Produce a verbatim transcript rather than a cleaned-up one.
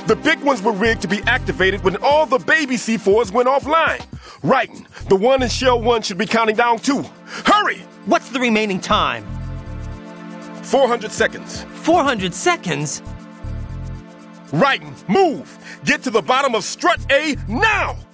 The big ones were rigged to be activated when all the baby C fours went offline. Right, the one in Shell one should be counting down too. Hurry! What's the remaining time? four hundred seconds. four hundred seconds? Right, move! Get to the bottom of strut A now!